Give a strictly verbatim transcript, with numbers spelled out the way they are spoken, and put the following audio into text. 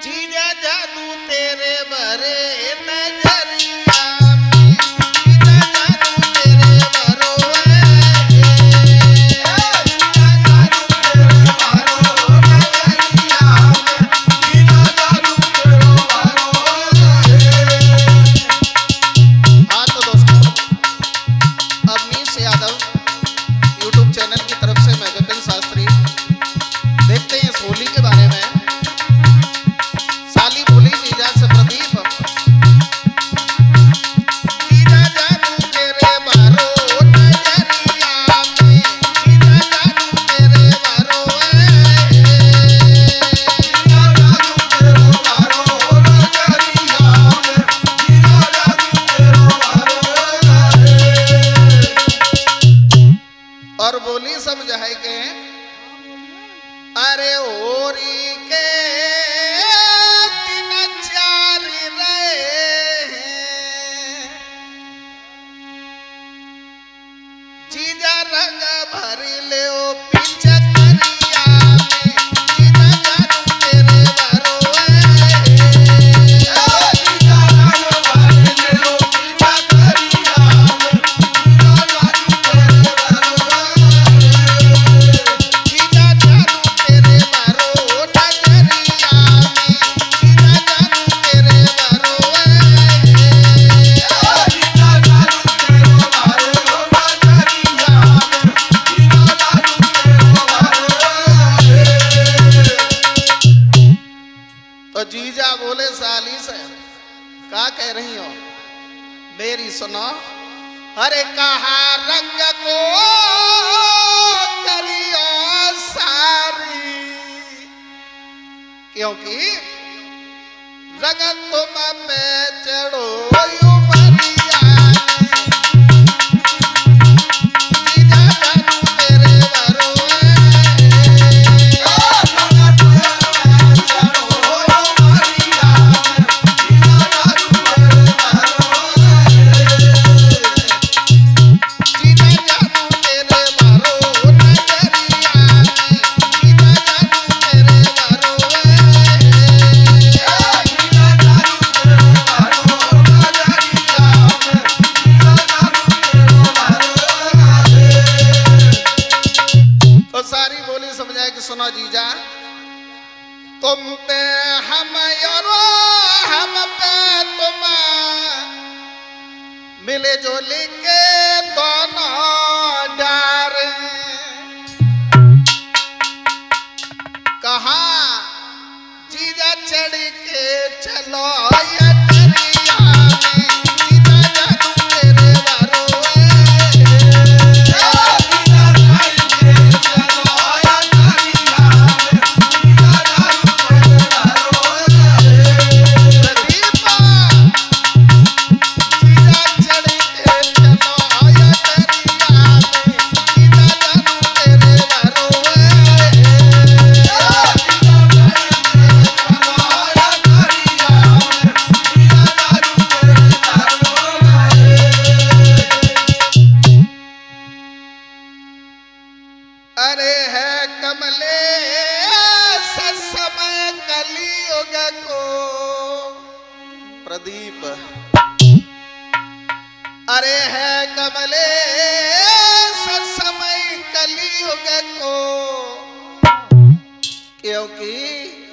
जीजा जादू तेरे भरे और बोली समझाए के अरे ओरी के तीन चार रहे जीजा रंग भरी ले ओ पीछे तो जीजा बोले साली से क्या कह रही हो मेरी सुनो। अरे कहा रंग को करियो सारी क्योंकि रंग तुम पे चढ़ो सुनो जीजा तुम पे हम यारो हम पे तुम मिले जुले के दोनों डार कहा जीजा चढ़ के चलो अरे है कमले समय कलियुग को प्रदीप अरे है कमले समय कलियुग को क्योंकि